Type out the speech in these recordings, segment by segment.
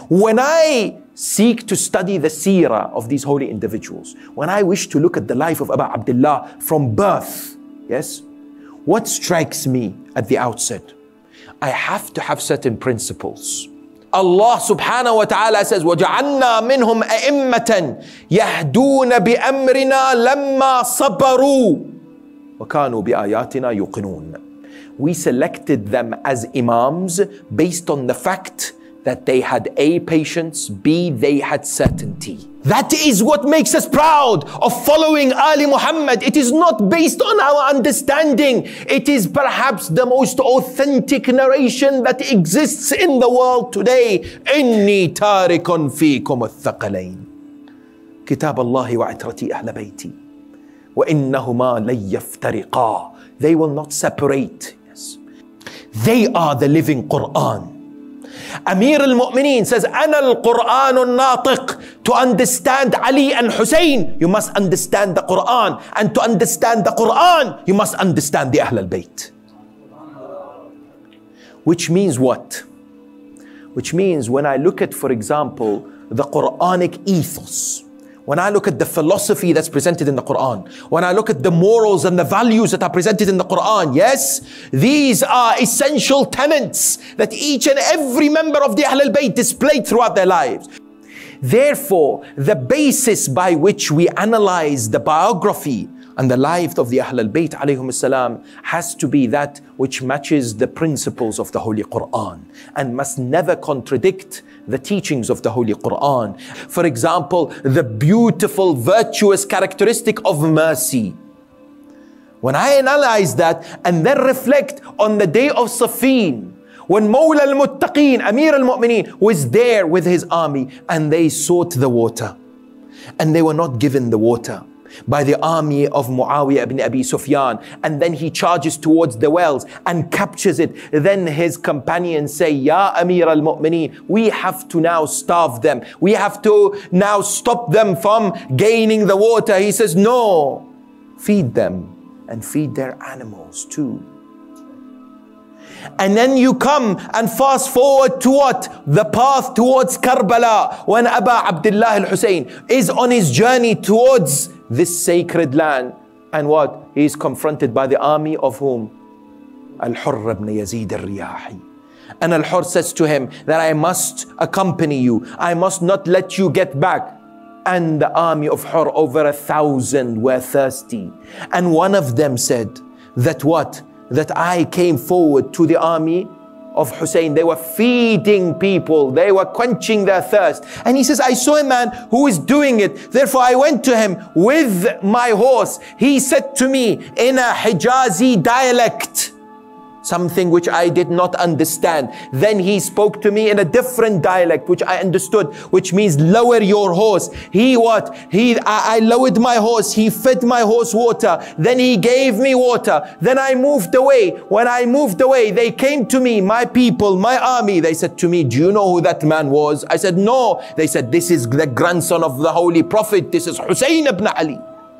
When I seek to study the seerah of these holy individuals, when I wish to look at the life of Abu Abdullah from birth, yes, what strikes me at the outset? I have to have certain principles. Allah subhanahu wa ta'ala says, وَجَعَلْنَا مِنْهُمْ أَئِمَّةً يَهْدُونَ بِأَمْرِنَا لَمَّا صَبَرُوا وَكَانُوا بِآيَاتِنَا يُوقِنُونَ. We selected them as Imams based on the fact that they had A, patience, B, they had certainty. That is what makes us proud of following Ali Muhammad. It is not based on our understanding. It is perhaps the most authentic narration that exists in the world today. إِنِّي تَارِكٌ فِيكُمُ الثَّقَلَيْنِ كِتَابَ اللَّهِ وَعِتْرَةِ أَهْلَ بَيْتِي وَإِنَّهُمَا لَن يَفْتَرِقَا. They will not separate. Yes. They are the living Quran. Amir al-Mu'mineen says, أَنَا الْقُرْآنُ النَّاطِقُ. To understand Ali and Hussein, you must understand the Quran. And to understand the Quran, you must understand the Ahlelbayt. Which means what? Which means when I look at, for example, the Quranic ethos, when I look at the philosophy that's presented in the Quran, when I look at the morals and the values that are presented in the Quran, yes, these are essential tenets that each and every member of the Ahlul Bayt displayed throughout their lives. Therefore, the basis by which we analyze the biography and the life of the Ahlul Bayt alayhum salam has to be that which matches the principles of the Holy Quran and must never contradict the teachings of the Holy Quran. For example, the beautiful, virtuous characteristic of mercy. When I analyze that and then reflect on the day of Siffin, when Mawla al-Muttaqeen, Amir al-Mu'mineen, was there with his army and they sought the water and they were not given the water by the army of Muawiyah ibn Abi Sufyan, and then he charges towards the wells and captures it. Then his companions say, Ya Amir al-Mu'mineen, we have to now starve them. We have to now stop them from gaining the water. He says, no, feed them and feed their animals too. And then you come and fast forward to what? The path towards Karbala, when Abu Abdullah al-Hussein is on his journey towards this sacred land. And what? He is confronted by the army of whom? Al-Hurr ibn Yazid al-Riyahi. And Al-Hurr says to him that I must accompany you. I must not let you get back. And the army of Hurr, over 1,000, were thirsty. And one of them said that what? That I came forward to the army of Hussein. They were feeding people. They were quenching their thirst. And he says, I saw a man who is doing it. Therefore, I went to him with my horse. He said to me in a Hijazi dialect, something which I did not understand. Then he spoke to me in a different dialect, which I understood, which means lower your horse. I lowered my horse. He fed my horse water. Then he gave me water. Then I moved away. When I moved away, they came to me, my people, my army. They said to me, do you know who that man was? I said, no. They said, this is the grandson of the Holy Prophet. This is Hussein ibn Ali.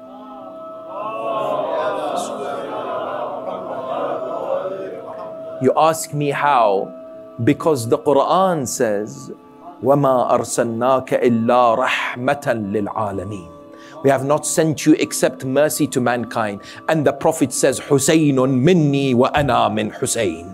You ask me how? Because the Quran says, وَمَا أَرْسَلْنَاكَ إِلَّا رَحْمَةً لِلْعَالَمِينَ. We have not sent you except mercy to mankind. And the Prophet says, حُسَيْنٌ مِنِّي وَأَنَا مِنْ حُسَيْنٍ.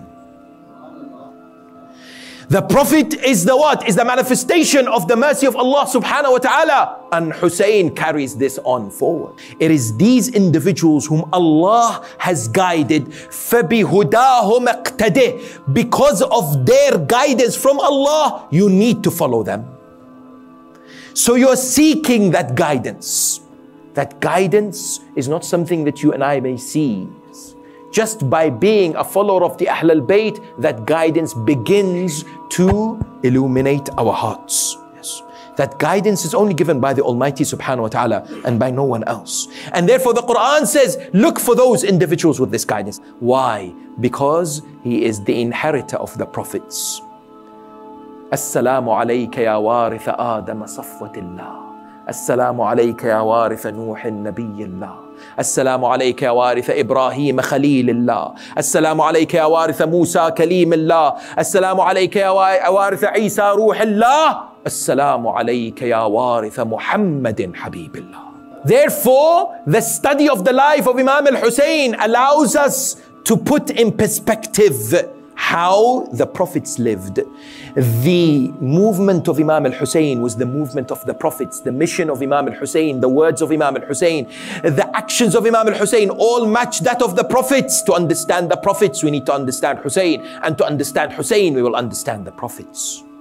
The Prophet is the what? Is the manifestation of the mercy of Allah subhanahu wa ta'ala. And Hussein carries this on forward. It is these individuals whom Allah has guided. فَبِهُدَاهُمْ اقْتَدِهِ. Because of their guidance from Allah, you need to follow them. So you're seeking that guidance. That guidance is not something that you and I may see. Just by being a follower of the Ahlul Bayt, that guidance begins to illuminate our hearts. Yes. That guidance is only given by the Almighty subhanahu wa ta'ala and by no one else. And therefore the Quran says, look for those individuals with this guidance. Why? Because he is the inheritor of the prophets. Assalamu alayka ya waritha Adam safwatillah. Assalamu alayka ya waritha Nuhin nabiyillah. السلام عليك يا وارث إبراهيم خليل الله. السلام عليك يا وارث موسى كليم الله. السلام عليك يا وارث عيسى روح الله. السلام عليك يا وارث محمد حبيب الله. Therefore, the study of the life of Imam Hussain allows us to put in perspective how the prophets lived. The movement of Imam Hussain was the movement of the prophets. The mission of Imam Hussain, the words of Imam Hussain, the actions of Imam Hussain all match that of the prophets. To understand the prophets, we need to understand Hussain. And to understand Hussain, we will understand the prophets.